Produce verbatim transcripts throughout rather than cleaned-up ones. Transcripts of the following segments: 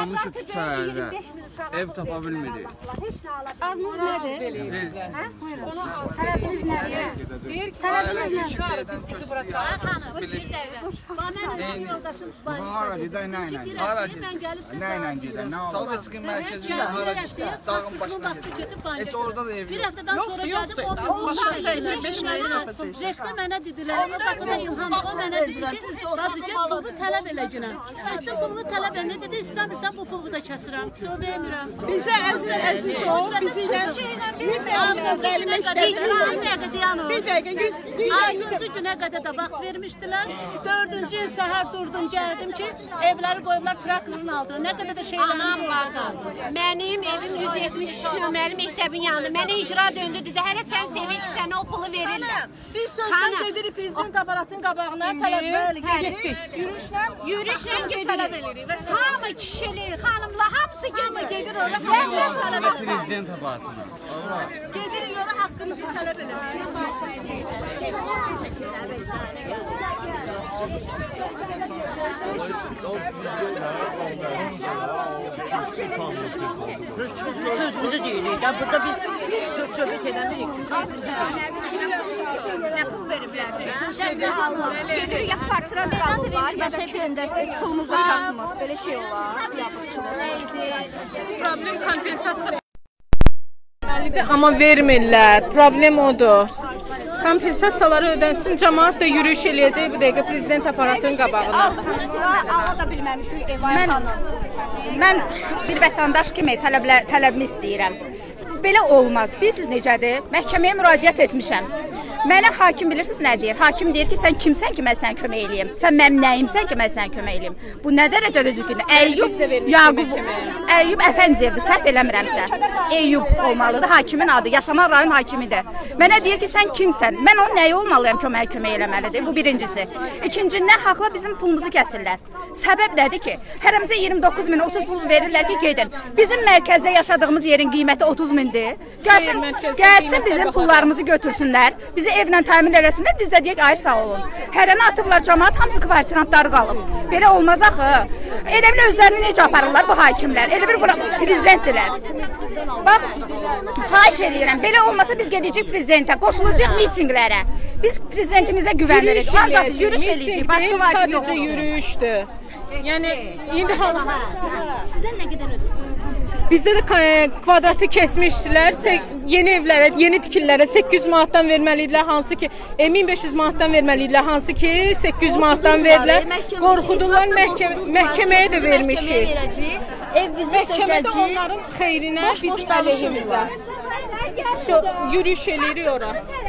qalmışıq küçələrdə. Ev tapa bilmirik. Adınız nədir? Tələbiniz nədir? Deyir ki, tələbiniz nədir? Mənim yoldaşım var. Hara gedə, nə ilə? Hara gedə? Nə ilə gedə, nə olur? Salqıçqın mərkəzində hara gedə? Dağın başına gedə. Heç orada da ev Bir həftədən sonra gəldim, o başa söylər, beş məni yapacaqsınız. Rekdə mənə dedilər, o baxıda İlham, o mənə dedi ki, razı get, pulu tələb elə günəm. Getdim, pulumu tələb elə, nə dedi, istəmirsən bu pulu da kəsirəm, pis o vermirəm. Bizə əziz, əziz ol, bizi ilə bir dəqiqə, altıncı günə qədər də vaxt vermişdilər. Dördüncü il səhər durdum, gəldim ki, evləri qoyublar traktorun altına. Nə qədər də şeylərimiz olacaq. Mənim evim yüz yetmiş üç nömrəli məktəbin yanında. Mənə icra döndü, dedi, hələ sən sevin ki, sənə o pulu verirlər. bir sözdən gedirik prezident aparatın qabağına, tələb edirik. Yürüyüşlə Yürüyüşlə gedirik. Hamı kişilir, xanımlar, hamısı gedir. gedir orada, hamılar tələb etsin. Prezident aparatına. Gedirik orada haqqımızı tələb eləmək. Sözümüzü deyirik də, burada biz söhbət edəmirik. Nə pul veriblər ki? Gedirik, ya parçıra qalırlar, ya da göndərsiniz, pulumuzu çatmır. Belə şey olar. Problem kompensasiya amma vermirlər. Problem odur. Kompensasiyaları ödənsin, cəmaat da yürüyüş eləyəcək bir dəqiqə prezident aparatının qabağına. Ala da bilməmişik Evay xanım. Mən bir vətəndaş kimi tələbimi istəyirəm. Belə olmaz. Bilirsiniz necədir? Məhkəməyə müraciət etmişəm. Mənə hakim bilirsiniz nə deyir? Hakim deyir ki, sən kimsən ki, mən sənə kömək eləyim? Sən mənim nəyimsən ki, mən sənə kömək eləyim? Bu nə dərəcədə düzgündür? Əyyub, Yaqub, Əyyub Əfəndiyevdir, səhv eləmirəmsə. Əyyub olmalıdır, hakimin adı, Yaşaman rayon hakimidir. Mənə deyir ki, sən kimsən? Mən onun nəyi olmalıyam ki, o mənə kömək eləməlidir? Bu birincisi. İkincindən haqla bizim pulumuzu kəsirlər. Səbəb nədir ki? Hərəmizə iyirmi doqquz min, otuz pul verirlər ki, gedin. Bizim mərkəzdə yaşadığımız yerin qiyməti otuz mindir. Gəlsin, gəlsin bizim pullarımızı götürsünlər. Bizi evlə təmin eləsinlər, biz də deyək, ay sağ olun. Hərəni atıblar, cəmaat hamısı kvartirantları qalıb. Belə olmaz axı. Elə bir özlərini necə aparırlar bu hakimlər? Elə bir prezidentdirlər. Bax, xahiş edirəm, belə olmasa biz gedəcək prezidentə, qoşulacaq mitinglərə. Biz prezidentimizə güvənirik, ancaq biz yürüyüş eləyəcək, başqa vacib yox. Sadəcə yürüyüşdür. Yəni, indi hal... Sizə nə qədər ödür? Bizdə də kvadratı kəsmişdilər, yeni evlərə, yeni tikililərə səkkiz yüz manatdan verməliydilər, hansı ki, min beş yüz manatdan verməliydilər, hansı ki, səkkiz yüz manatdan verdilər. Qorxudular, məhkəməyə də vermişik. Ev bizi sökəcək. Məhkəmədə onların xeyrinə, bizim əleyhimizə. Yürüyüş eləyirik ora.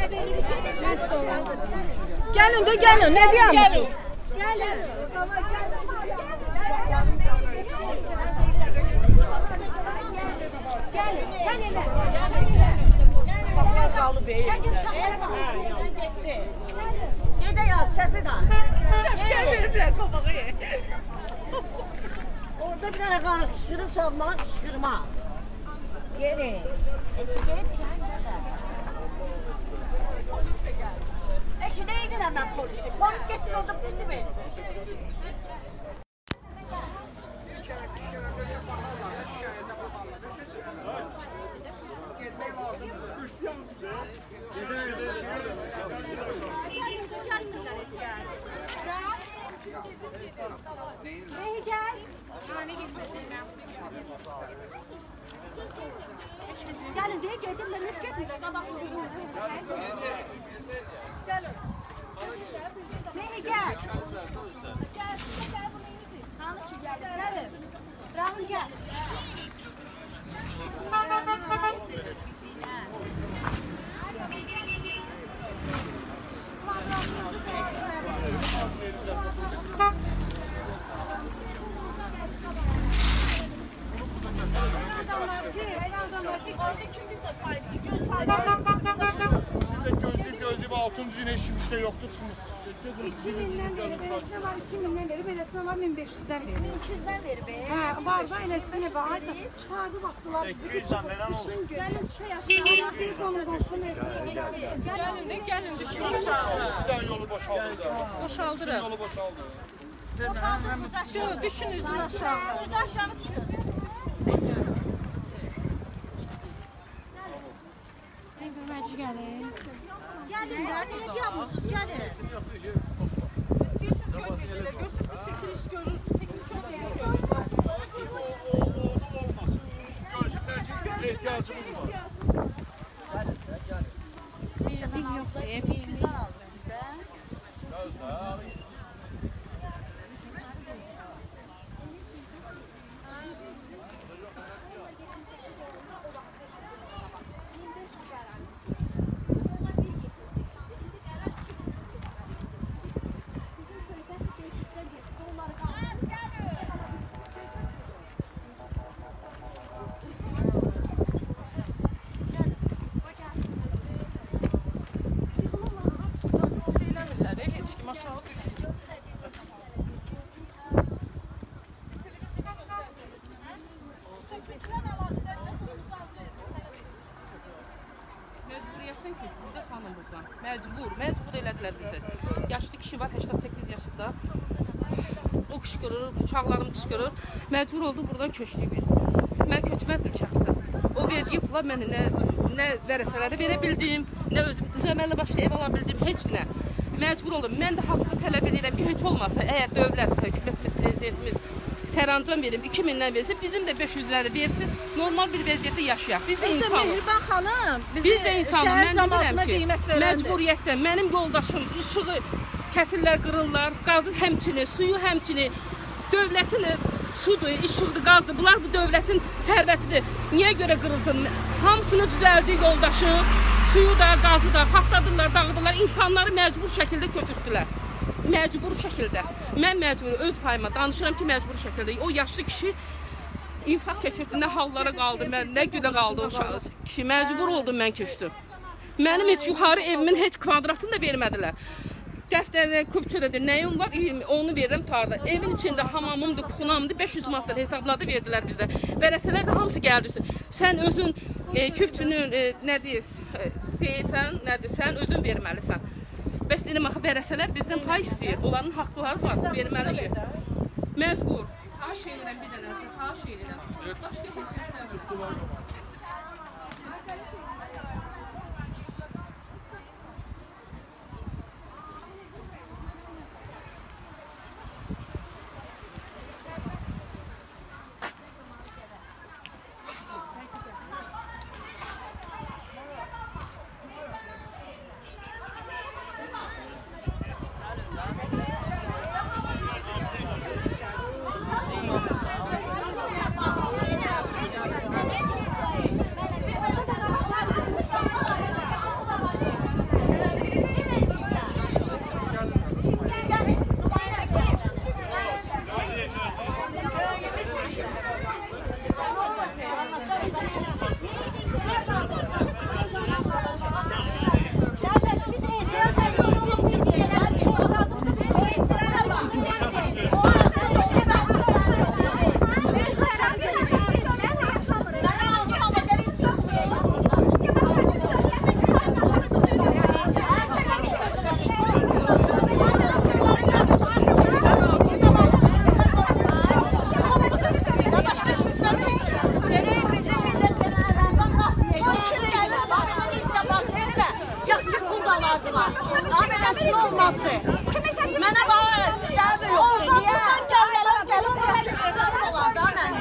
Gəlin də, gəlin, nə deyəmişik? Gəlin. Gedə yaz, səsi da. Gəl veriblər qabağa ye. Orada bir dənə qarı qışqırıb savmağa qışqırma. Geri. Ekidə edirəm mən polisi. Polis getir orada pulunu verir. Gəlin deyə gedirlər, üç gedirlər, qabaqlı dururlar. Gəlin. Neyə gəl? Hanı ki gəlir, gəlin. Rahul gəl. altıncı yine işim işte yoktu çıkmış. iki bindən beri beləsinə var, iki bindən beri beləsinə var, min beş yüzdən beri. min iki yüzdən beri be. Hə, var da eləsinə var. Aysa çıxardı vaxtılar bizi. sekiz yüzdən verən oldu. Gəlin düşə yaşayalım. Bir qonu qoşun etdik. Gəlin də, gəlin düşün aşağı. Bir tane yolu boşaldı. Boşaldırıq. Yolu boşaldı. Boşaldırıq, üz aşağı. Düşün üzün aşağı. Üz aşağı düşün. Yaxşı gəlin. Gəlin də, niyə deyəməsiniz, gəlin. İstəyirsiniz görməyəcəklər, görürsünüz ki, çəkiliş görür, çəkiliş görür. Olmasın. Görsünlər ki, ehtiyacımız var. Gəlin də, gəlin. Bir yoxsa, bir yüzdən aldı sizdən. Gəl də, arayın. Məcbur, məcbur elədilər bizi. Yaşlı kişi var, səksən səkkiz yaşında. O qışqırır, uşaqlarım qışqırır. Məcbur oldu, buradan köçdük biz. Mən köçməzdim şəxsən. O verdiyi pula mən nə, nə vərəsələri verə bildim, nə özüm düzəməlli başlı ev ala bildim, heç nə. Məcbur oldum. Mən də haqqımı tələb edirəm ki, heç olmasa, əgər dövlət, hökumətimiz, prezidentimiz sərəncam verim, iki mindən versin, bizim də beş yüzləri versin, normal bir vəziyyətdə yaşayaq. Biz də insanıq. Mehriban xanım, biz də insanıq. Mən demirəm ki, məcburiyyətdən mənim yoldaşım işığı kəsirlər, qırırlar, qazı həmçini, suyu həmçini, dövlətin sudur, işıqdır, qazdır. Bunlar bu dövlətin sərvətidir. Niyə görə qırılsın? Hamısını düzəldi yoldaşı, suyu da, qazı da, partladırlar, dağıdırlar, insanları məcbur şəkildə köçürtdülər. Məcbur şəkildə. Mən məcbur, öz payıma danışıram ki, məcbur şəkildə. O yaşlı kişi infarkt keçirdi, nə hallara qaldı, mən, nə gülə qaldı o kişi. Məcbur oldum, mən köçdüm. Mənim heç yuxarı evimin heç kvadratını da vermədilər. Dəftərinə, küpçədədir, nəyim var, onu verirəm tarda. Evin içində hamamımdır, kuxunamdır, beş yüz manatlar hesabladı verdilər bizdə. Vərəsələr də hamısı gəldi. Sən özün e, küpçünün, e, nə deyir, e, şeysən, nədir, sən özün verməlisən. Bəs deyirəm, axı, vərəsələr bizdən pay istəyir. Onların haqları var, verməliyir. Məcbur. Xahiş edirəm bir dənəsə, xahiş edirəm. Başqa heç istəmirəm. Mənə bax, orada sən gəlmələm, gəlib yaxşı olar da məni.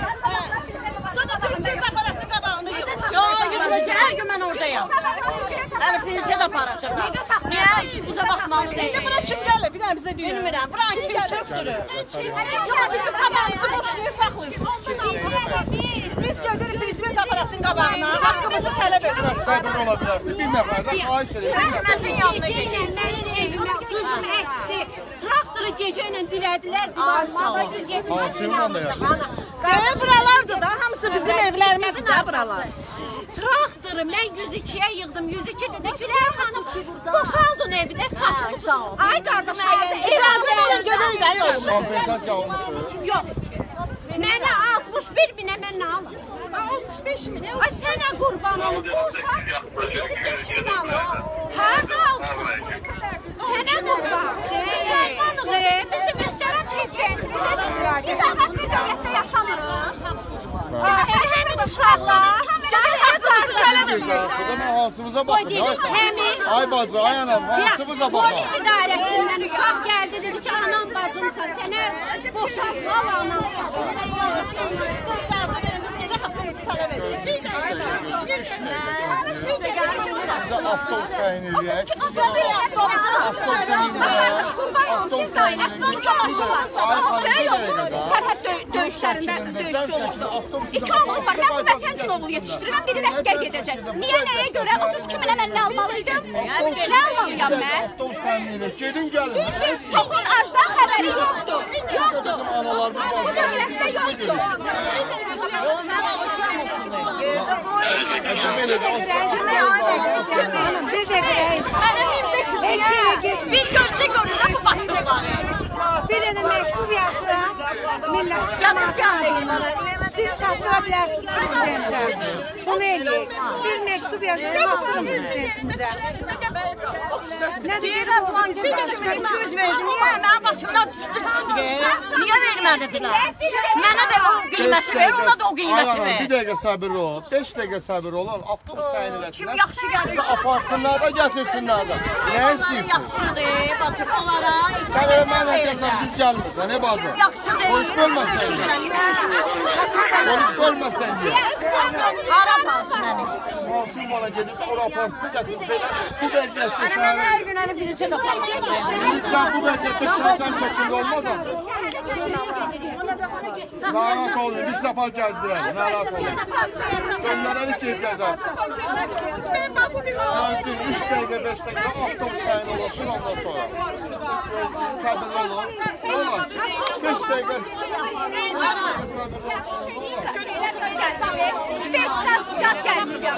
Sana prezident aparatın qabağında yox. Yox, hər gün mən oradayam. Hələ prezident aparatında. Niyə bizə baxmalıdır? İndi bura kim gəlir? Bir dənə bizə deyir. Bilmirəm, bura kim çöpdürür? Yox, bizim qabağımızı boş niyə saxlayırsınız? Biz gedirik prezident aparatın qabağına, haqqımızı tələb edirik. Səbir ola bilərsin, bir nəfərdən xahiş edirəm. Hökumətin yanına gedin. Mənim evimə qızım əsdi. Traktoru gecə ilə dilədilər. Divarlara yüz yetmiş. Pansionla da yaşayır. Qaya buralardır da, hamısı bizim evlərimizdir da buralar. Traktoru mən yüz ikiyə yığdım. yüz iki dedi. Gülər xanım boşaldın evi də satın. Ay qardaş, İcazə verin gedin də yolumuz. Kompensasiya olmuşsun. yox. Mənə altmış bir minə mən nə alım? otuz beş minə. Ay sənə qurban olum. Boşa yetmiş beş min alım. Harda alsın? Sənə qurban. Müsəlmanıq, bizim mühtərəm prezidentimizə də müraciət. Biz azad bir dövlətdə yaşamırıq. Həmin uşaqlar, Haqqımızı tələb bir qarşıda, mən hansımıza baxın. Ay bacı, ay anam, hansımıza baxın. Polis idarəsindən uşaq gəldi, dedi ki, anam bacımsa, sənə boşan, al anamsa. İcazə veriniz, gedə haqqımızı tələb edirik. Bir Sizə avtobus təyin edək. Siz də ailəsinin iki maşın var. Böyük oldu. Sərhəd döyüşlərində döyüşçü olurdu. İki oğlum var. Mən bu vətən üçün oğul yetişdirirəm. Biri əskər gedəcək. Niyə, nəyə görə? otuz iki minə mən nə almalıydım? Nə almalıyam mən? Avtobus təyin edək. Gedin, gəlin. Düzdür, Toxun Ajdan xəbəri yoxdur. Yoxdur. Analar bir Bu dövlətdə yoxdur. Biz de reis. Bir gözlük göründə bu batırlar. Bir dənə məktub yazıram. Millət cəmaatına. Siz çatdıra bilərsiniz prezidentə. Bunu eləyək. Bir məktub yazıram, atırım prezidentimizə. Nə deyirəm? Bir gözlük söz verdim. Niyə? Mənə başımdan düşdü. Niyə vermədilər? Mənə də o qiyməti ver, ona da o qiyməti ver. Bir dəqiqə səbirli ol. beş dəqiqə səbirli olun. Avtobus təyin eləsinlər. Kim yaxşı gəlir? Aparsınlar da, gətirsinlər də. Nə istəyirsiniz? Yaxşıdır, batır onlara. Sən elə mənə gəlsən düz gəlmirsən, ne bazı? Polis bölməsən deyə. Polis bölməsən deyə. Hara aparsın məni? Masum bana gelirsə, ora aparsın, gətirsin. Bu vəziyyətdə Mən şəhərin... hər gün əli birisi də aparsın. Sən bu vəziyyətdə şəhərdən şəkildə olmaz artıq. Narahat olun, bir səfər gəzdirək, narahat olun. Sönlərəni keyif gəzərsin. Yani üç dəqiqə, beş dəqiqə avtobus təyin olursun ondan sonra. Səbirli olun. Ne olar ki? beş dəqiqə... Spetsiyat gəlməyəcəm.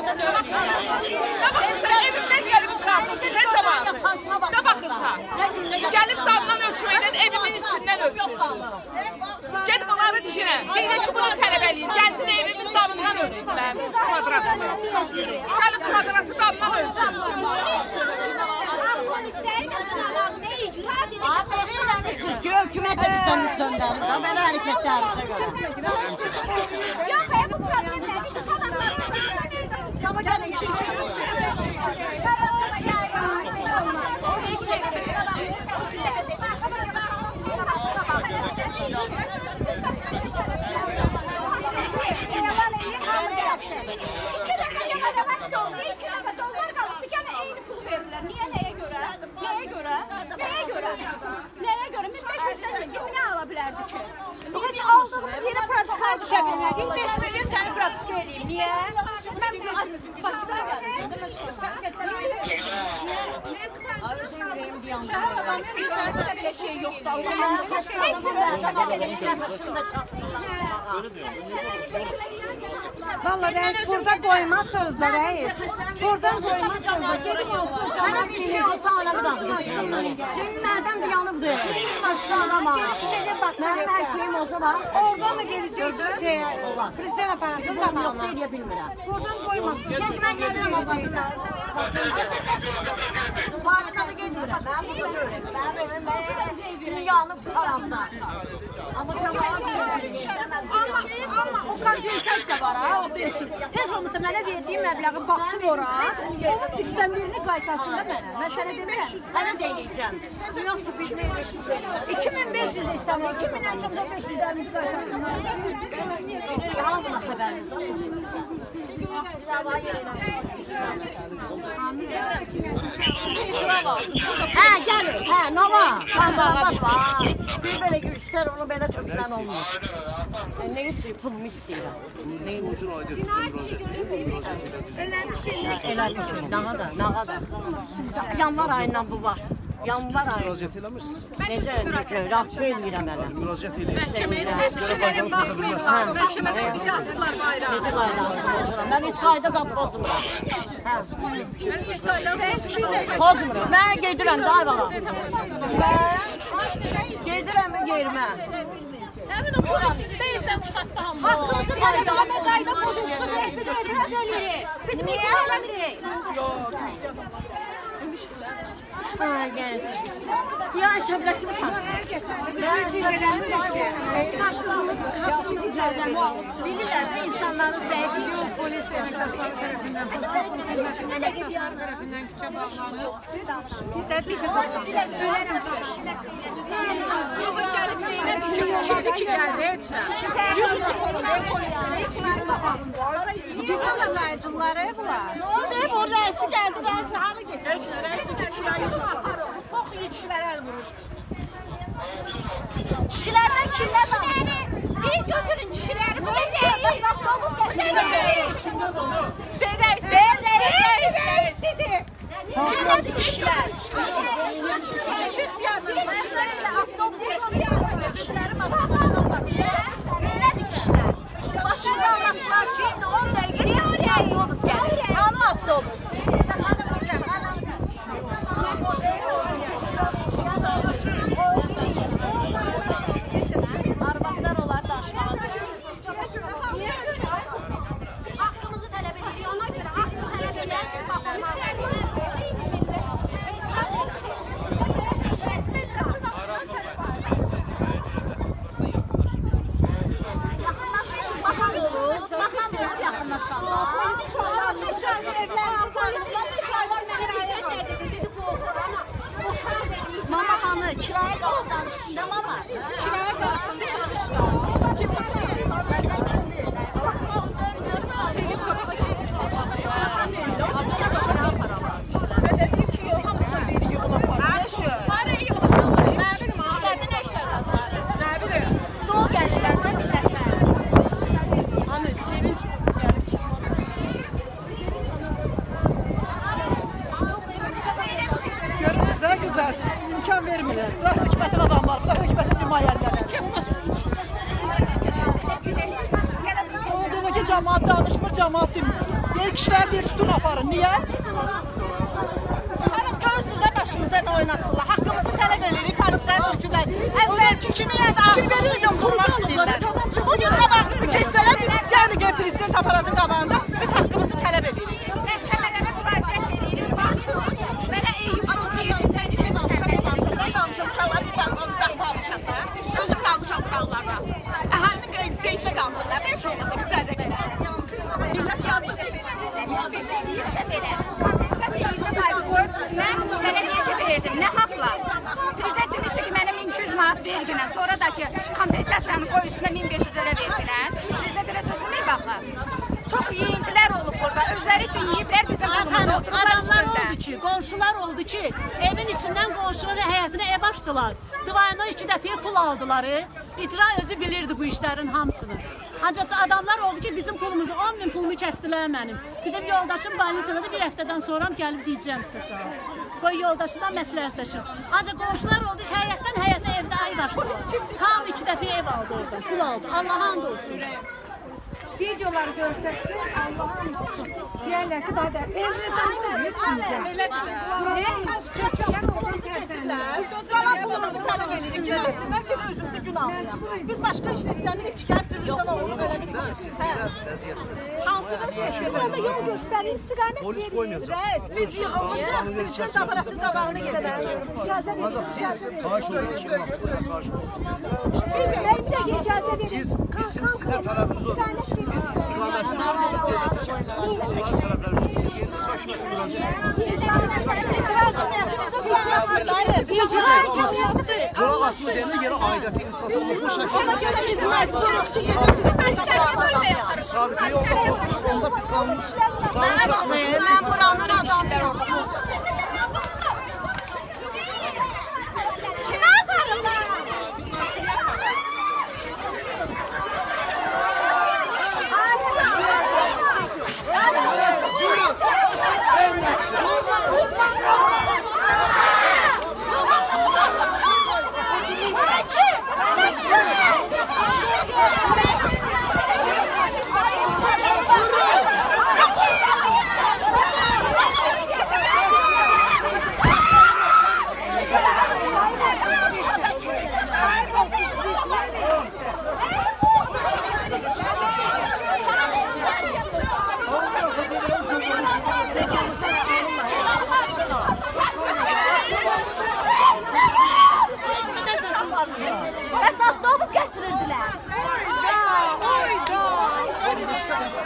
Evimdən gəlib çıxardım, sizə cavab. Ne baxırsan? Gəlib damdan ölçməklə evimin içindən ölçürsünüz. Gedib onları dişinə. Deyək ki, bunu tələb eləyin. Gəlsin evimin damından ölçsünlər, kvadratını. Gəlib kvadratı damdan ölçsün. Polisləri də tutalım, nə icra edin. Ki, hökumət də bizdən üstündədir. Belə hərəkətlərimizə görə. Yox, bu problemləri sabahlar. Sabah gəlin ki, İki dəfə yemədəməzsə oldu, iki dəfə dollar qalıb, bir gəmə eyni pul verirlər. Niyə, nəyə görə? Nəyə görə? Nəyə görə? Nəyə görə? min beş yüzdən kim nə ala bilərdi ki? Heç aldığımız yerə pratikaya düşə bilmədik, beş milyon səni pratika edeyim. Niyə? Mən Bakıda gəldim. Adamın bir sənə belə bir şey yoxdur. Heç bir mənə belə Valla reis burada koymazsınız da reis. Buradan koymazsınız da. Gelin olsun. Bana bir şey olsa alabilirim. Senin nereden bir yanımdır? Aşağıda var. Şeye bak. Benim her şeyim olsa var. Oradan da gezeceğiz. Prezident aparatı tamamına. Yok, bilmirəm. Buradan koymazsınız. Ben gelirim ablamda. Paris'e de gelmirəm. Ben burada görürüm. Ben dünyanın karanlığı. Ama tamam. Amma, amma o kompensasiya var ha, o beş yüz. Heç olmasa mənə verdiyi məbləği baxsın ora, onun üçdən birini qaytarsın da mənə. Mən sənə demirəm. Mənə deyəcəm. Yoxdur, bir beş yüz verir. iki min beş yüz istəmir, iki min ən çox da beş yüzlərimiz qaytarsın. Alma xəbəriniz. Hə, gəlir. Hə, nə var? Kandalat var. Bir belə göstər, onu belə tökülən olmaz. Nə istəyir? Pulumu istəyirəm. Neyin ucun aydır? Eləmişsin. Nağa da, nağa da. Yanvar ayından bu var. Yanvar ayı. Müraciət eləmirsiniz? Necə, necə? Rafçı eləyirəm elə. Müraciət eləyirsiniz. Məhkəmənin baxmayın, məhkəmədə bizi atırlar bayrağı. Necə qayda? Mən heç qayda da pozmuram. Mən biz qayda Pozmuram. Mən gedirəm, day bala. Gedirəm, yerimə. Həmin o polisi də evdən çıxartdı hamı. Haqqımızı tələb eləmə, qayda pozulsun, biz etiraz edirik. Biz etiraz edirik. Yox, Ya şöbrekli Bilirlər də insanların zəifi yox, polis əməkdaşları tərəfindən, Postokun xidmətinin əməkdaşları tərəfindən küçə bağlanır. Təbii ki, başlayırəm, görərəm. Yox, gəlib neyinə dikir, kimdir ki, gəldi, heç nə. Yox, Niyə qala qaydınları bunlar? Ne oldu? O rəisi gəldi, rəisi hanı getdi? Heç nə, rəisi kişilər yox. Bax, kişilər əl vurur. Kişilərdən kimlər var? Bir götürün kişiləri. Bu da deyil. Bu da deyil. Dedəysi. Dedəysidir. Nədir kişilər? Nədir kişilər? Başınıza anlattılar ki, on dəqiqə avtobus gəlir. Hanı avtobus? Arvaqlar olar daşmağa görə. Haqqımızı tələb edirik, ona görə haqqımızı tələb edirik. Yaxınlaşmışıq, bakan olur, bakan olur, yaxınlaşalım. Mama hanı, kiraya qalsın danışsın da mama. Kiraya qalsın danışsın. Kim imkan vermirlər. Bu da hökumətin adamları, bu da hökumətin nümayəndələri. Olduğu ki, cəmaat danışmır, cəmaat demir. Deyir, kişilər deyir, tutun aparın. Niyə? Hanım, görürsünüz də başımıza nə oynatırlar. Haqqımızı tələb edirik, polislər, türkülər. Əvvəlki kimi yəni ağzımızı yumurmaq istəyirlər. Bugün qabağımızı kəssələr, biz yəni ki, prezident aparatın qabağında biz haqqımızı tələb edirik. Məhkəmələrə müraciət edirik. Mənə Eyüp Uşaqlar bir dağ almışam da, özüm qalmışam bu dağlarda. Əhalinin qeydinə qalmışlar, nə üçün olmasa güzel də qədər. Millət yazıq deyil. Bizə deyirsə belə, kompensasiya yığına qaydı qoyub, mən mənə deyir ki, verəcəm, nə haqla? Prezident demişdi ki, mənə min iki yüz manat verginən, sonra da ki, kompensasiyanı qoy üstünə min beş yüz elə verginən. Prezident elə sözü deyil baxın. Çox yiyintilər olub burada, özləri üçün yiyiblər bizim qulumuzda otururlar. Adamlar oldu ki, qonşular oldu ki, evin içindən qonşunun həyətinə ev açdılar. Divayına iki dəfəyə pul aldılar. İcra özü bilirdi bu işlərin hamısını. Ancaq adamlar oldu ki, bizim pulumuzu, on min pulumu kəsdilər mənim. Dedim, yoldaşım banisada bir həftədən sonra gəlib deyəcəm sizə cavab. Qoy yoldaşımdan məsləhətləşim. Ancaq qonşular oldu ki, həyətdən həyətə evdə ev açdılar. Hamı iki dəfəyə ev aldı oradan, pul aldı. Allaha and olsun. Videoları görsəkdir, Allah'ın deyərlər ki, daha da evlidən siz bizdə. Qala pulumuzu tələb edirik, gəlirsinlər ki, də özümüzü gün almayaq. Biz başqa işlə istəmirik ki, kəbcimizdən olur. Siz belə vəziyyətdəsiniz. Hansıda siz orada yol göstərin, istiqamət verin. Polis qoymayacaq. Biz yığılmışıq, bizə aparatın qabağına gedək. Ancaq siz xahiş olun ki, xahiş olun. Siz, bizim sizdən tərəfiniz olur. Biz istiqamətin üçün, biz devlətdə onların tələbləri üçün siz yeni hakimiyyətə müraciət edirsiniz. Qulaq asma deyəndə yenə aidiyyəti instansı olmaq bu şəkildə siz sabitliyi olmaq olsun, onda biz qanun şəxsməsində Mən buranın adamıyım. Kimə aparırlar?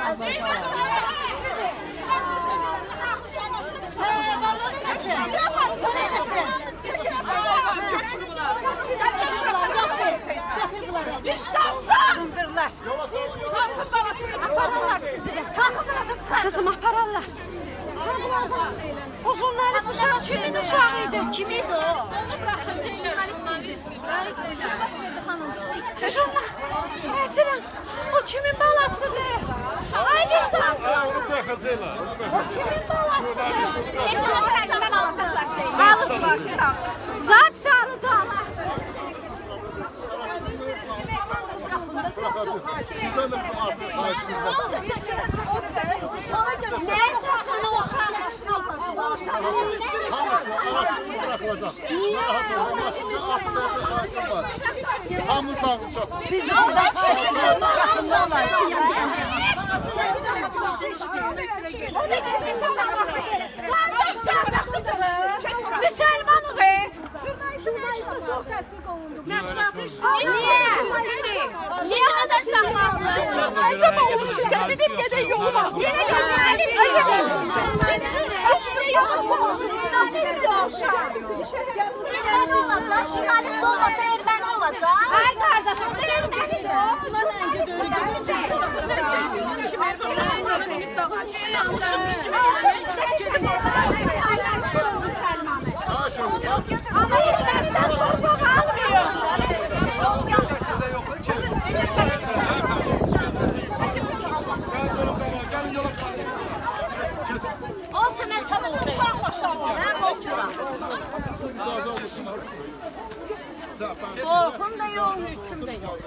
Sındırırlar. Apararlar sizi de. Kızım apararlar. O jurnalist uşaq kimin uşağıydı? Kim idi o? Onu bırakacaqlar, jurnalistdir. Məsələn, o kimin balasıdır? Ay vicdan! Onu bırakacaqlar. O kimin balasıdır? Necə nəfərdən alacaqlar şeyi? Balıqlar. Zab sağlıcaqlar. Sizden de bu artık hayatınız var. Ne esasında o uşağın Hamısı araştırma bırakılacak. Rahat olun, başınızda artık hayatınız var. Hamınız dağılışasınız. Biz de orada çalışıyoruz. Başında olayız. O da kimin balasıdır? Kardeş kardeşidir. Müslümanıq ey. Jurnalistə çox tətbiq olundu. Mətbuatı niyə? Niyə qədər saxlandı? Acaba onu sizə dedim gedək yolu bax. Yenə gözlərim. Heç bir yoxsa jurnalist olacaq. Erməni olacaq. Jurnalist olmasa erməni olacaq. Ay qardaşım, bu ermənidir o. Ama erməniden korkmak almıyor. Olsun ben sana olayım. Uşaq maşallah. Ben korkuyorum. Korkum da yok, hüküm de yok.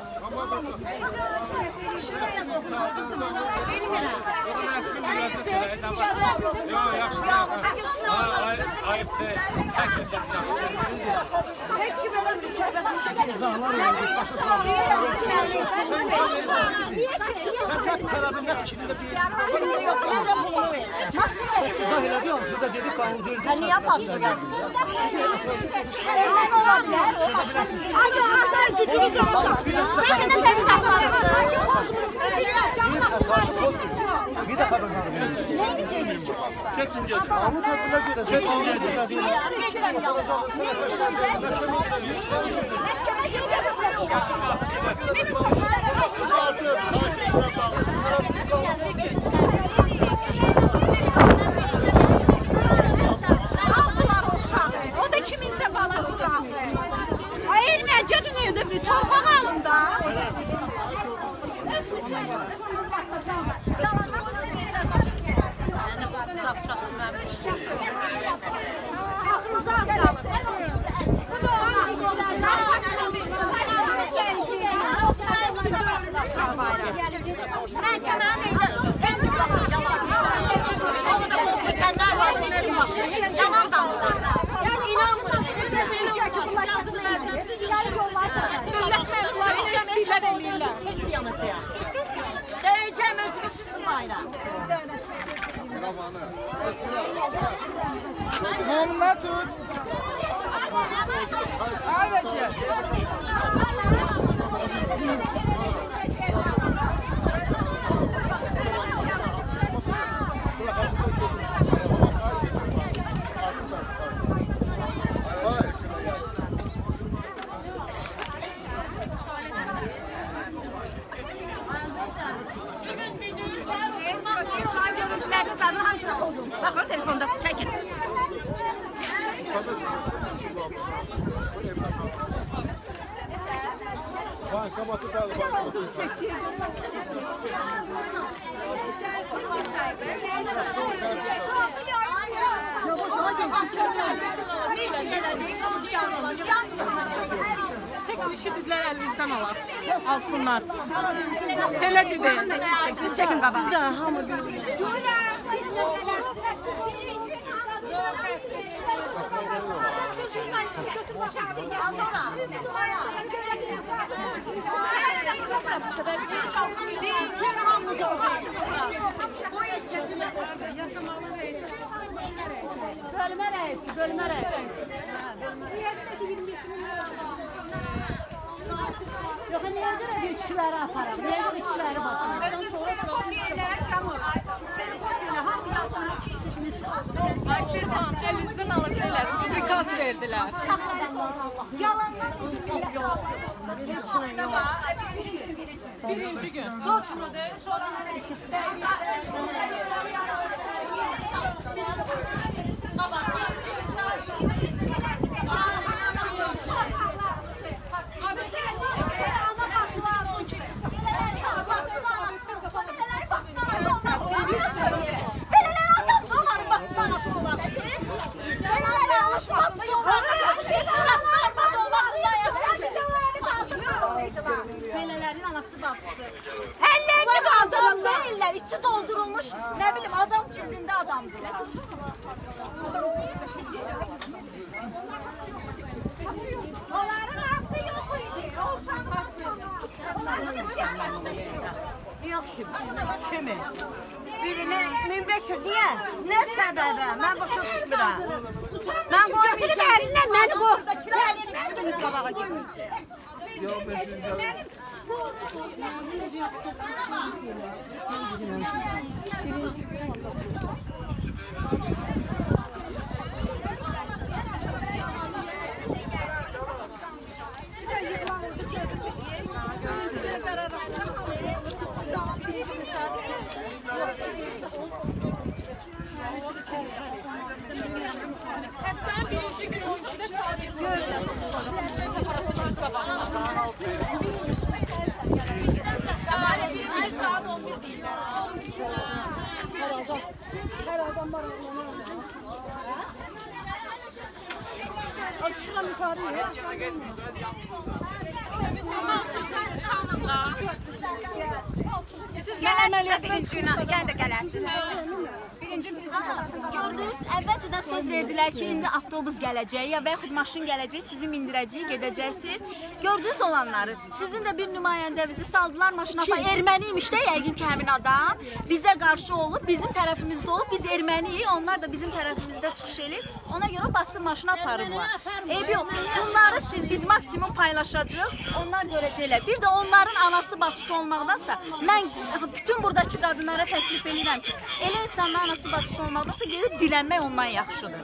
Yok, yaxşı da. Ayıp deyil. Çəkin, çəkin. İzahlar olacaq, başa sallayın. Sən qəb tələbində fikrində bir izah elədi ya, biz də dedik qanucu özü. Niyə yapalım? Erməni ola bilər. Hadi artıq gücünüz olacaq. Beşə nəfər saxlanıldı. Bir də xəbər verin. Keçin gedin. Qanun tədbirlər görəcək. Keçin gedin. Məhkəmə şey yapacaq. Siz artıq Aldılar uşağı. O da kiminsə balası qaldı. Ay ermə, gedin evdə bir torpaq alın da. Yalandan söz verirlər başqa. Yəni qadın tapacaq bilməmiş. Haqqınızı az qalır. Bu da olmaz. Məhkəmənin evdə yalan danışır. Yəni inanmıram. Dövlət məmurları istəyirlər eləyirlər. Deyəcəm özünü tutmayla. Mumla tut. Ayrıca. Baxır telefonda çəkin. Vay, kabatı da var. Çəkilişi dedilər əlinizdən alaq. Alsınlar. Elə dedi. Siz çəkin qabağa. Biz də hamı görürük. Bölmə rəisi, bölmə rəisi. Yox, niyə görə bir kişiləri aparam? Niyə görə kişiləri basın? verdilər. Yalandan Birinci gün. Dur şunu de, sonra Belələrin anası bacısı. Əllərində adam deyirlər, içi doldurulmuş, nə bilim, adam cildində adamdır. Onların haqqı yox idi. Yox ki, kimi? Birini Münbəkir, niyə? Nə səbəbə? Mən başa düşmürəm. Mən qoyum əlindən, məni qoy. Siz qabağa gedin. Yox, beş yüz gəlin. Həftənin birinci günü on ikidə saat on bir deyirlər. Hər adam var. Açıqdan yuxarı heç yana getmir. Siz gələrsiniz birinci günə, gəlin də gələrsiniz. Birinci günə. Gördünüz, əvvəlcədən söz verdilər ki, indi avtobus gələcək ya və yaxud maşın gələcək, sizi mindirəcək, gedəcəksiniz. Gördünüz olanları, sizin də bir nümayəndəvizi saldılar maşına, erməniymiş də yəqin ki, həmin adam bizə qarşı olub, bizim tərəfimizdə olub, biz erməniyik, onlar da bizim tərəfimizdə çıxış eləyib, ona görə basın maşına aparırlar. Eybi yox, bunları siz, biz maksimum paylaşacaq, onlar görəcəklər. Bir də onların anası, bacısı olmaqdansa, mən bütün buradakı qadınlara təklif edirəm ki, elə insanların anası, bacısı olmaqdansa, gedib dilənmək ondan yaxşıdır.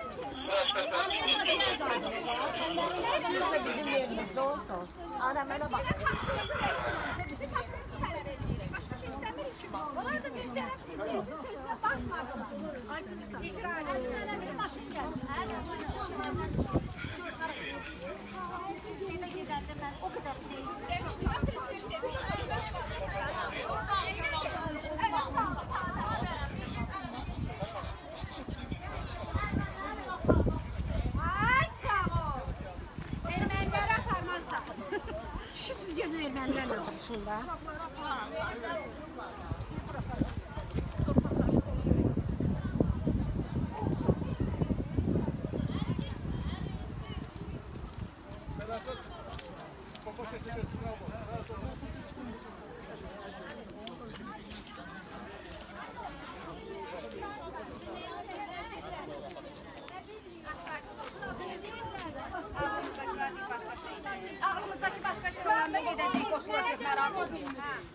Adamlara bax. Biz haqqımızı tələb edirik. Başqa şey istəmirik ki. Onlar da bir tərəf bizi sözünə baxmadılar. Ay qızlar. İcra edir. Mənə bir maşın gəlir. Evə gedəndə mən o qədər deyil. Demişdim, mən prezident demişdim. Ələ sağ. Ay sağ ol. Ermənilərə aparmazlar. Siz yenə ermənilərlə duruşurlar. Ağlımızdaki başqa şey olanda gedəcək, qoşulacaq, mərak olmayın.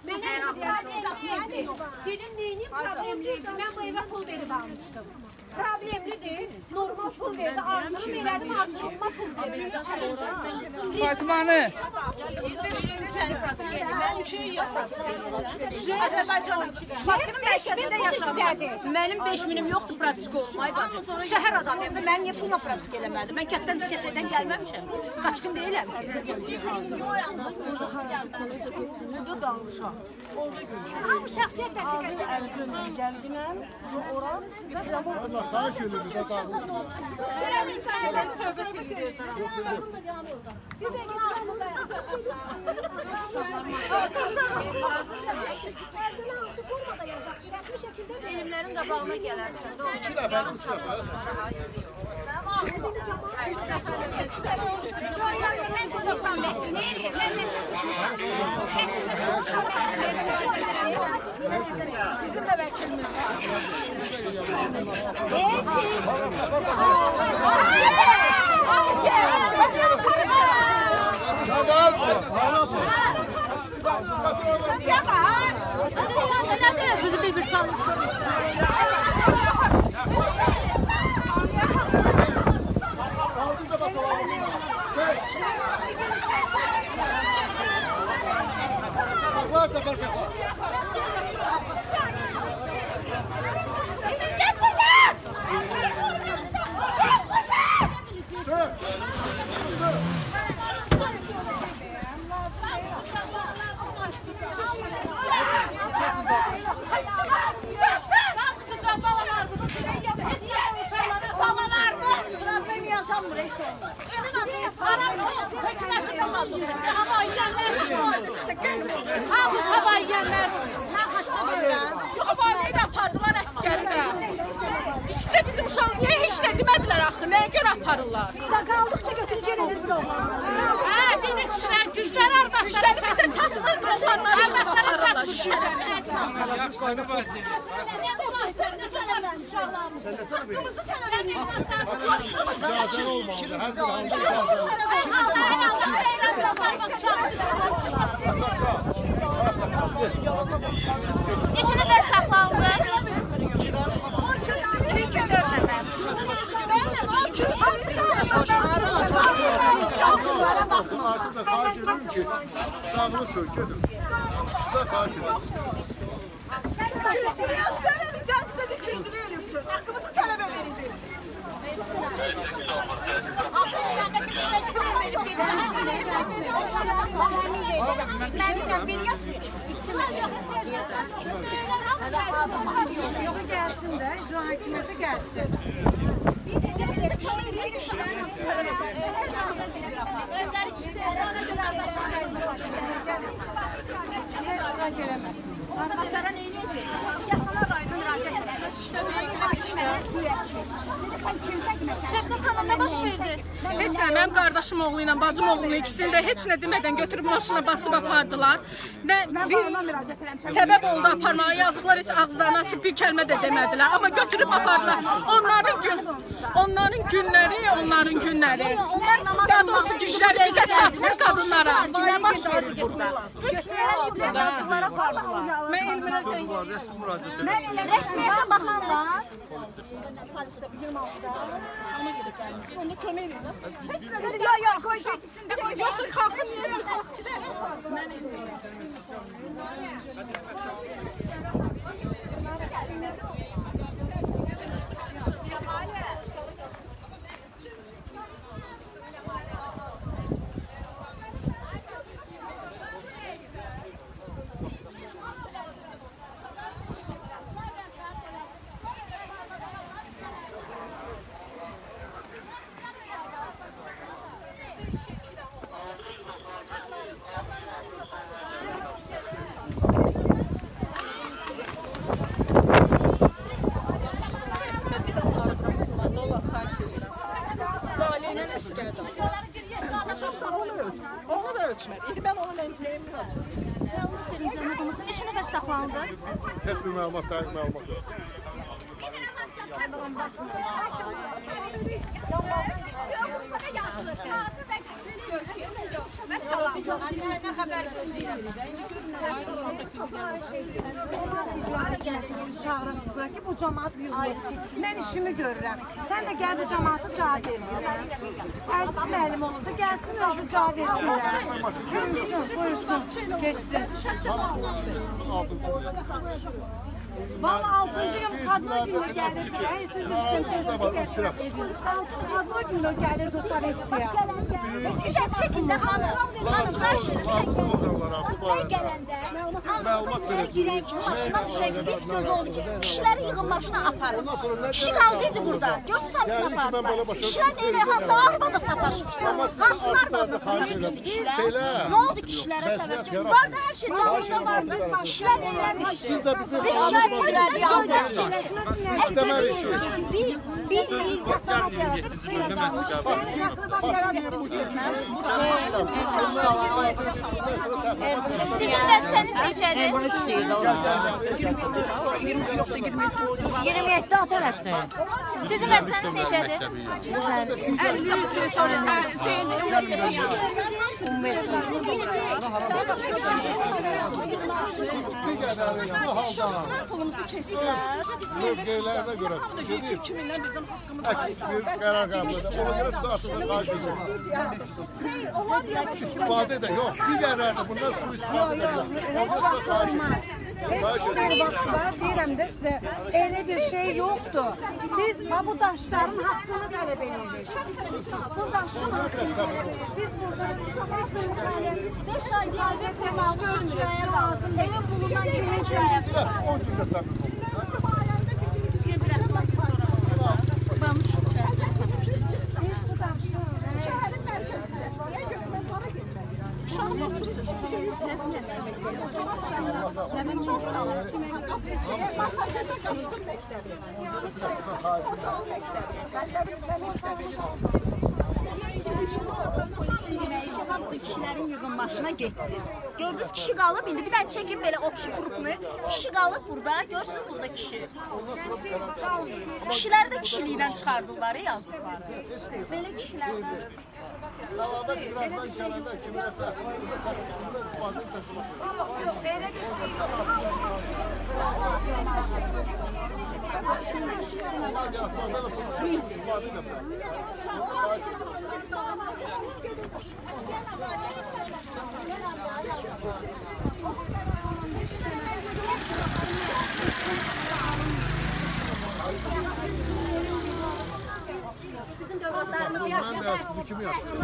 Dedim, neyini problemliydi? Mən bu evə pul verib almışdım. Problemlidir, normal pul verdi, artırım elədim, artırımma pul verdim. Fatmanı. Səni pratik edir, mən şey yox. Azərbaycanın şəhərin mərkəzində yaşamışam. Mənim beş minim yoxdur pratik olmay bacı. Şəhər adamıyım da, mən niyə pulla pratik eləmədim? Mən kətdən kəsəkdən gəlməmişəm. Qaçqın deyiləm ki. Burada qalmışam. Orada görüşürəm. Hamı şəxsiyyət vəsiqəsi. Gəldinəm, oran. Allah sağ gülü bizə qaldı. Mən söhbət edirəm. Bir də Elmlərin qabağına gələrsən. İki nəfər, üç nəfər. Bizim də vəkilimiz var. Sadar mı? Sizi bir-bir salmışsın. Saldı da Gel burada! Hamı hava yiyənlərsiniz. Mən xəstə deyirəm. Yox, ailəyə apardılar əskəri də. İkisi də bizim uşaq niyə heç nə demədilər axı? Nəyə görə aparırlar? Qaldıqca götürüb gelir bir oğlan. Hə, bir kişilər güclər arvaqlara bizə çatmır. Arvaqlara çatmış. Yaş qoydu basıyoruz. Sen de tabii. Zaten olmadı. Her bir hansı zaten. Neçə nəfər saxlandı? Çünki dörd nəfər. Artık da xahiş ediyorum ki, dağılı sür, gedin. Size xahiş ediyorum. Hakkımızı tələb edirik. Mənimlə bir yapmış. Yox, gəlsin də, icra hakimiyyəti gəlsin. Özləri kişilərə ona görə İcra gələməsin. Arvaqlara nə edəcək? Yasalar rayına müraciət edəcək. Şəbdə xanım, nə baş verdi? Heç nə, mənim qardaşım oğlu ilə bacım oğlunu ikisini də heç nə demədən götürüb maşına basıb apardılar. Nə bir səbəb oldu aparmağa, yazıqlar heç ağızlarını açıb bir kəlmə də demədilər. Amma götürüb apardılar. Onların gün, onların günləri, onların günləri. Daha doğrusu güclər bizə çatmır qadınlara. Nə baş verir burada? Heç nə eləməyiblər, yazıqlara apardılar. Mən Elmirə zəng Rəsmiyyətə baxanlar. Onu kömək verin. Yox, yox, qoy getsin də qoy. Yoxsa xalqın niyə yazılır? Mən Onu da ölçmədi. İndi mən onu nəyim qalacaq? Məlumat verin zəhmət olmasa, neçə nəfər saxlandı? Heç bir məlumat, dəqiq məlumat yox. Burada yazılır, saatı və görüşüyoruz. Və salam. Səndən xəbər Çağırasınızlar ki, bu cəmaat yığılır. Mən işimi görürəm. Sən də gəl bu cəmaatı cavab verir. Əziz müəllim olurdu, gəlsin özü cavab versinlər. Buyursun, buyursun, geçsin. Valla altıncı gün kadro günü gelirdi. Kadro günü gelirdi o Sovetskiyə. Sizə çəkin də xanım. Xanım, xahiş edirəm. Mən gələndə məlumat verəcəyik. Maşına düşək, bir söz oldu ki, kişiləri yığın maşına aparın. Kişi qaldıydı burada. Görsünüz hamısını apardılar. Kişilər elə hansı arabada sataşmışlar. Hansı arabada sataşmışdı kişilər? Nə oldu kişilərə səbəb ki? Vardı hər şey canlıda vardı. Kişilər eylənmişdi. Siz də bizim Biz şəhidlər yandı. İstəmərik ki. Biz, biz, biz də sanat yaradık, psikoloq Sizin vəzifəniz neçədir? iyirmi yeddi o tərəfdə. Sizin vəzifəniz neçədir? əlli üç Digərləri bu halda pulumuzu kestiler. mövqelərə görə çıxır. Kiminlə bizim haqqımız var. Əks bir qərar qəbul edir. Ona görə siz artıq qarşısınız. İstifadə də yox. Digərləri bundan sui-istifadə edir. Heç bir vaxtlar deyirəm də sizə, elə bir şey yoxdur. Biz bu daşların haqqını tələb edirik. Bu daşın haqqını. Biz burada beş ay diye penal görmürəyə lazım. Evin pulundan kimin köyü? on gündə səbir olun. Biz bu daşı şəhərin mərkəzində. Niyə görmən para getmədi? Şahı baxırsınız. Nəmin çox sağ olun. Masajda çalışdım məktəbi. Ocağı məktəbi. Məktəbi məktəbi. Hamısı kişilərin yığınmasına geçsin. Gördünüz kişi qalıb, indi bir dənə çəkin belə opşi qrupunu. Kişi qalıb burada, görürsünüz burada kişi. Kişiləri də kişilikdən çıxardılar, yazdılar. Belə kişilərdən. Əlavə birazdan gələndə kiminəsə istifadə taşımaq. yox, belə bir şey Bizim dövlətlərimiz yaşayır. Sizi kimi yaşayır?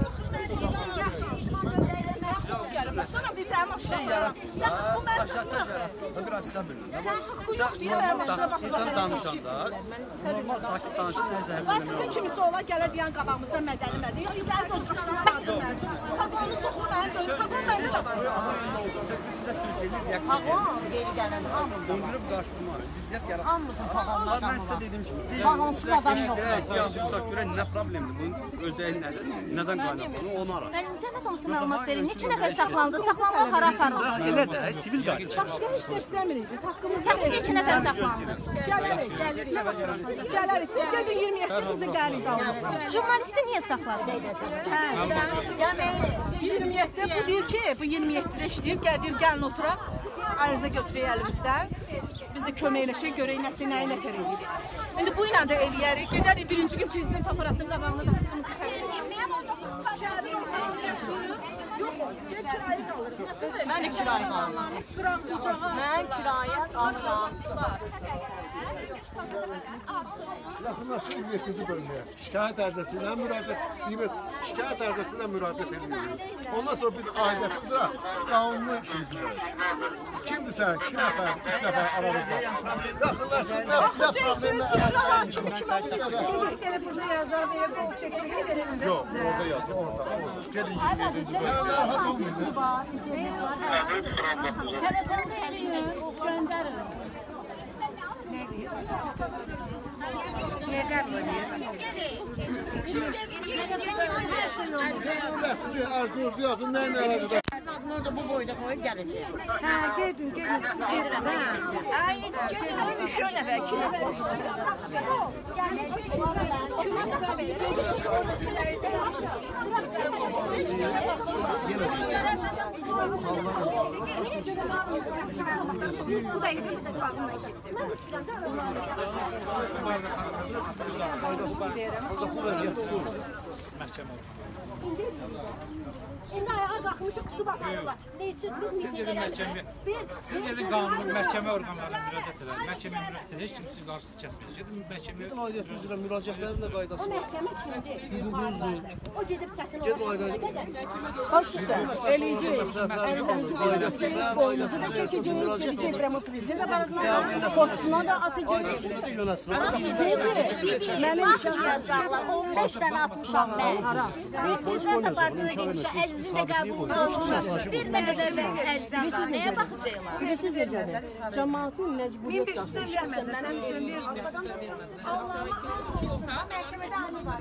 Sana bir sen maşına Sen bu ben Sen biraz sabır. Sen hakkı yok diye ben maşına basıla İnsan danışanda normal sakit danışanda Ben sizin kimisi ola gələ deyən qabağımızda mədəni mədəni. Yox, İbrahim Dostqaşdan vardım mən. Haqqını soxur mən, haqqını məndə də var. Sizə söz gelir, reaksiya Haqqı geri gələn. döndürüb qarşılama, ziddiyyət yaratır. Hamımızın pahalını. Ben size dedim ki, Pahalısız adam yox. siyasətə görə nə problemdir, bunun özəyi nədir, nədən qaynaqlanır, onu ara. Mən sənə konusu məlumat verin. Neçə nəfər saxlandı? Saxlananlar hara aparıldı? Elə də, sivil qayda. Başqa heç nə istəmirik. Haqqımızı Təxmin neçə nəfər saxlandı? Gələrik, gəlirik. Gəlirik. Siz gedin iyirmi yeddimizdə gəlirik qalırıq. Jurnalisti niyə saxladı? Hə, yəni iyirmi yeddi bu deyir ki, bu iyirmi yeddidə işləyir, gəlir, gəlin oturaq, ərizə götürək əlimizdən. Biz də köməkləşək, görək nədir, nəyi nətər edirik. İndi bu ilə də eləyərik, gedərik birinci gün prezident aparatının qabağında da haqqımızı Yox, gel kirayə qalırıq. Mən də kirayə qalırım. Mən kirayə qalırım. Yaxınlaşdı iyirmi yeddinci bölməyə. Şikayət ərizəsi ilə müraciət, şikayət ərizəsi ilə müraciət ediyoruz. Ondan sonra biz aidiyyəti üzrə qanunlu işimizi görürük. Kimdirsə, iki nəfər, üç nəfər aramızda. Yaxınlaşsın, nə problemlə İngilizcəli burada yazar deyə qol çəkiliyi verelim də Yox, orada yazın, orada. Gelin iyirmi yeddinci bölməyə. Rahat olmayın. Telefonu eləyin, göndərin. Niyə qəbul edir? Siz arzunuzu yazın, nəyin əlaqədar? Adını da bu boyda qoyub gələcək. Hə, gedin, gedin, siz verirəm, hə. Ay, gedin, üç nəfər, iki nəfər. Bu da gidiyor. Bu vəziyyətdə durursunuz. Məhkəmə İndi ayağa qalxmışıq, tutub aparırlar. Siz gedin məhkəməyə. Siz gedin qanun məhkəmə orqanlarına müraciət edin. Məhkəməyə müraciət edin. Heç kim sizi qarşısız kəsmir. Gedin məhkəməyə. Aidiyyəti üzrə müraciətlərin də qaydası O var. məhkəmə kimdir? Hüququnuzdur. O gedib çətin Ged o aidiyyəti. Baş üstə, eləyəcək. Poçtuna da atacaq. Mənim yazacaqlar. on beş dənə atmışam mən. Prezident partiyada getmişəm, əzizi də qəbul olmuşam. Bir nə qədər də ərzəm var. Nəyə baxacaqlar? Birisi verəcəklər. Cəmaatın məcburiyyət. min beş yüz vermədi, mənə bir şey verdi. Allah'ım. Məhkəmədə anı var.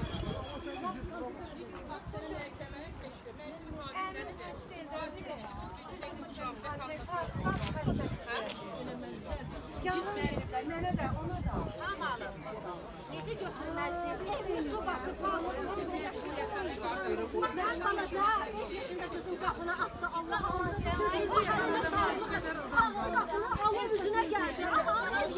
Mənə də, ona da. Bizi götürməzdi. Evin sobası, pahalı. Mən balaca Ağzın qapına atdı, Allah Allah. Ağzın qapına alır üzünə gəldi. Ama anam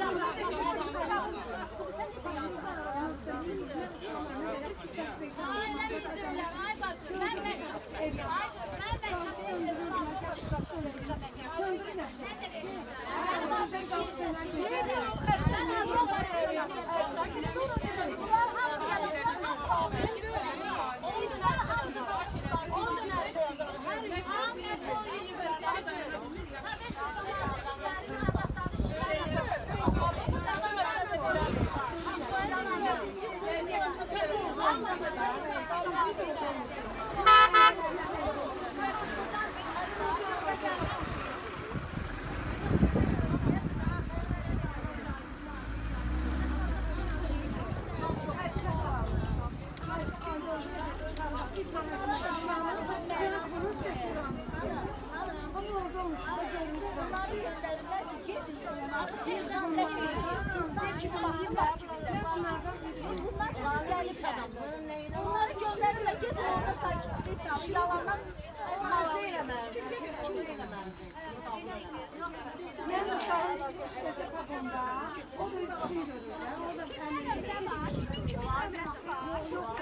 Bunları gönderirler, gidin orada sakitçilik sağlayın. Yalandan mağaza eləməlidir. Ben uşağın işlete kabında, o da işini görür. O da Kimin kimin əmrəsi var? Yok.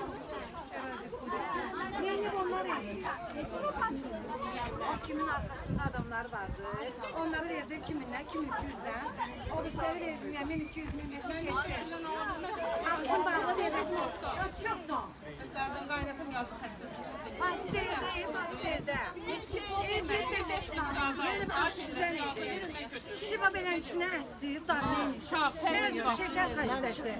Neyini onlar edir? O kimin arkasında adamlar vardı. Onları verdi kiminler, kim iki yüzden. O bizleri verdi, yemin iki yüz min yemin geçsin. Ağzın bağlı verecek olsa. Yok da. Sizlerden qaynatım yazdı xəstə. Pasterde, pasterde. Hiç kim olsun, ben de beş kızlardan. Yeni başsızdan edir. Kişi var benim içine əsir, darlayın. Şaf, Mezun şeker xəstəsi.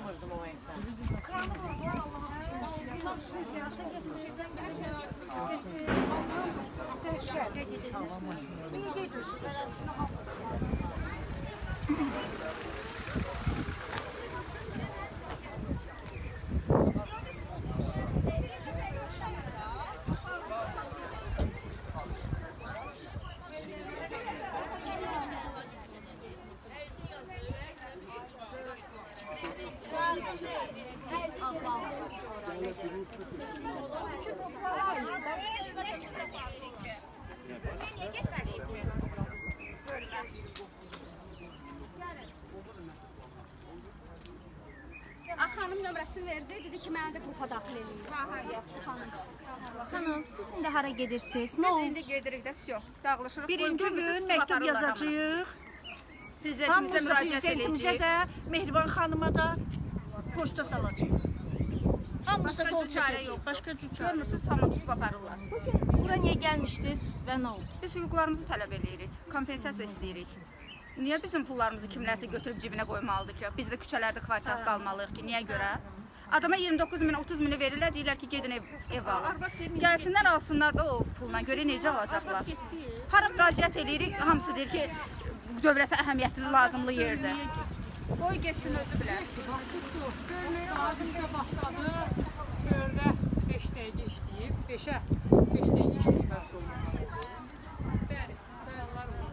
Xanım nömrəsini verdi, dedi ki, mənə də qrupa daxil edin. Ha, ha, yaxşı. Xanım. Xanım, siz indi hara gedirsiniz? Biz indi gedirik də, vəsiyo, dağılışırıq. Birinci gün məktub yazacağıq. Prezidentimizə müraciət Prezidentimizə edəcəyik. də, Mehriban xanıma da poçta salacağıq. Başqa cür çarə yox. Başqa cür çarə. Görmürsünüz, hamı tutub aparırlar. Bura niyə gəlmişdiniz və nə oldu? Biz hüquqlarımızı tələb edirik, kompensasiya istəyirik. Niyə bizim pullarımızı kimlərsə götürüb cibinə qoymalıdır ki? Biz də küçələrdə kvartirat qalmalıyıq ki, niyə görə? Adama iyirmi doqquz min, otuz mini verirlər, deyirlər ki, gedin ev, ev alın. Gəlsinlər, alsınlar da o pulla, görə necə alacaqlar? Hara müraciət edirik, hamısı deyir ki, dövlətə əhəmiyyətli, lazımlı yerdir. Qoy getsin özü bilər. Bizdə başladı, dördə beş dəqiqə işləyib, beşə beş dəqiqə işləyib. Bəli, bəyanlar olur.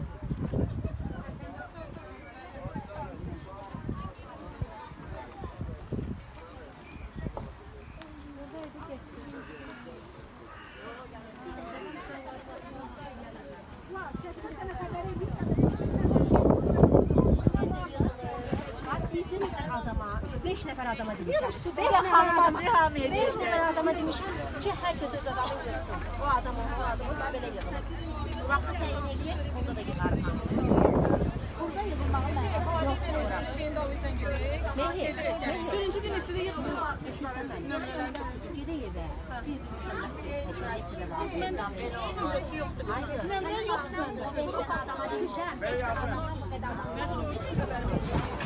beş nəfər adama demişəm. beş nəfər adama demişəm ki, hər kötü adamı görsün. O adam, o adamı da belə yığılır. Vaxtı təyin edir, onda da yığarım hamısı. Burada yığılmağı mənə yoxdur ora. Şeyin dalıcan gedək. Mehir, Mehir. Birinci gün içində yığılır. Gedək evə. Bir Məndə nömrəsi yoxdur. nömrə yoxdur. beş nəfər adama demişəm. Adam o qədər adam.